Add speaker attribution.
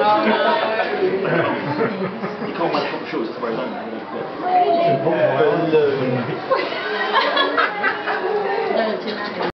Speaker 1: You can't wear top shorts, that's where he's on.